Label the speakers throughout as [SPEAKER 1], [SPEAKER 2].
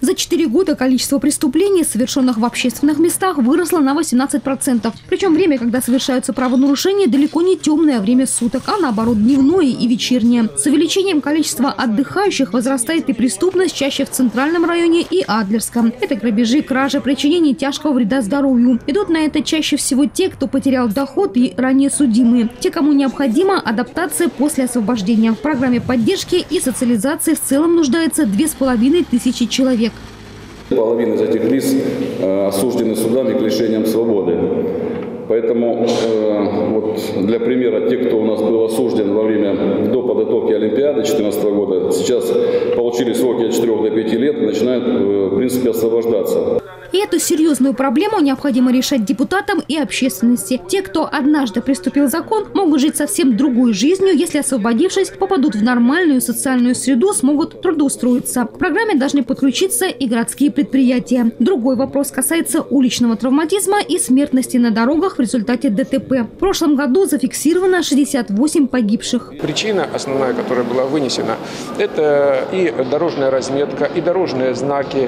[SPEAKER 1] За 4 года количество преступлений, совершенных в общественных местах, выросло на 18%. Причем время, когда совершаются правонарушения, далеко не темное время суток, а наоборот дневное и вечернее. С увеличением количества отдыхающих возрастает и преступность, чаще в центральном районе и Адлерском. Это грабежи, кражи, причинение тяжкого вреда здоровью. Идут на это чаще всего те, кто потерял доход и ранее судимые. Те, кому необходима адаптация после освобождения. В программе поддержки и социализации в целом нуждается 2500 человек.
[SPEAKER 2] Половина из этих лиц осуждены судами к лишениям свободы. Поэтому вот для примера, те, кто у нас был осужден до подготовки Олимпиады 2014 года, сейчас получили сроки от 4 до 5 лет, начинают, в принципе, освобождаться.
[SPEAKER 1] И эту серьезную проблему необходимо решать депутатам и общественности. Те, кто однажды приступил закон, могут жить совсем другой жизнью, если, освободившись, попадут в нормальную социальную среду, смогут трудоустроиться. К программе должны подключиться и городские предприятия. Другой вопрос касается уличного травматизма и смертности на дорогах в результате ДТП. В прошлом году зафиксировано 68 погибших.
[SPEAKER 3] Причина основная, которая была вынесена, это и дорожная разметка, и дорожные знаки,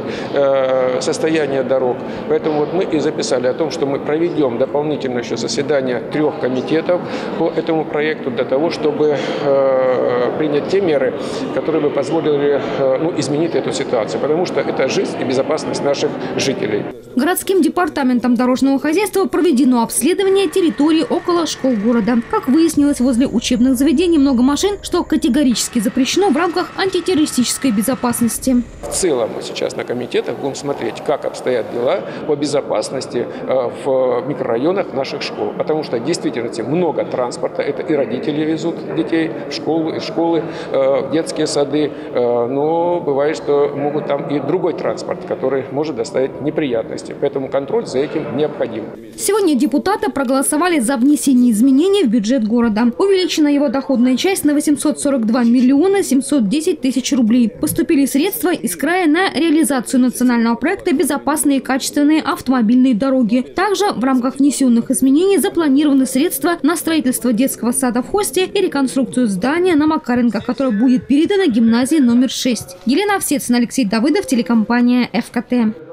[SPEAKER 3] состояние дорог. Поэтому вот мы и записали о том, что мы проведем дополнительное еще заседание 3 комитетов по этому проекту для того, чтобы принять те меры, которые бы позволили изменить эту ситуацию. Потому что это жизнь и безопасность наших жителей.
[SPEAKER 1] Городским департаментом дорожного хозяйства проведено обследование территории около школ города. Как выяснилось, возле учебных заведений много машин, что категорически запрещено в рамках антитеррористической безопасности.
[SPEAKER 3] В целом мы сейчас на комитетах будем смотреть, как обстоят дела по безопасности в микрорайонах наших школ. Потому что действительно много транспорта. Это и родители везут детей в школу, из школы, в детские сады. Но бывает, что могут там и другой транспорт, который может доставить неприятности. Поэтому контроль за этим необходим.
[SPEAKER 1] Сегодня депутаты проголосовали за внесение изменений в бюджет города. Увеличена его доходная часть на 842 миллиона 710 тысяч рублей. Поступили средства из края на реализацию национального проекта «Безопасные и качественные автомобильные дороги». Также в рамках внесенных изменений запланированы средства на строительство детского сада в Хосте и реконструкцию здания на Макаренко, которое будет передано гимназии номер 6. Елена Овсецина, Алексей Давыдов, телекомпания ФКТ.